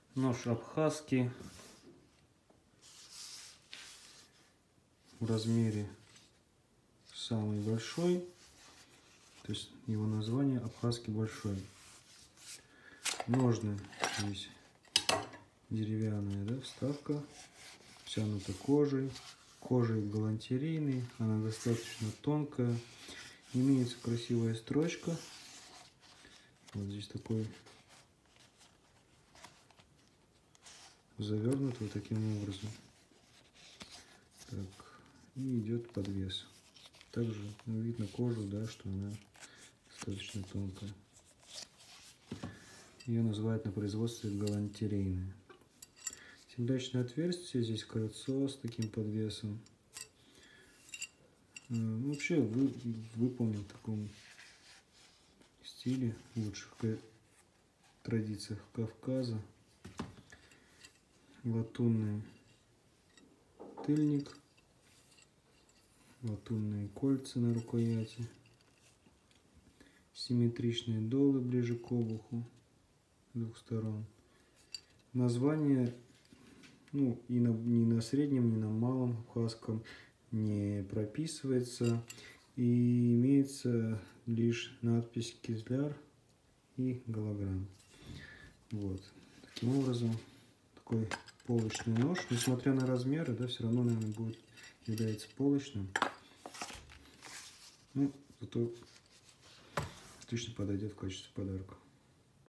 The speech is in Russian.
Нож абхазский в размере самый большой, то есть его название абхазский большой. Ножны здесь деревянная, да, вставка, обтянута кожей. Кожа галантерейный, она достаточно тонкая. Имеется красивая строчка. Вот здесь такой завернут вот таким образом. Так, и идет подвес. Также видно кожу, да, что она достаточно тонкая. Ее называют на производстве галантерейная. Семидачное отверстие, здесь кольцо с таким подвесом. Вообще выполнен в таком стиле, в лучших традициях Кавказа. Латунный тыльник, латунные кольца на рукояти, симметричные долы ближе к обуху с двух сторон. Название ни на среднем, ни на малом абхазском не прописывается, и имеется лишь надпись «Кизляр» и голограмм. Вот. Таким образом, такой полочный нож, несмотря на размеры, да, все равно, наверное, является полочным. Зато отлично подойдет в качестве подарка.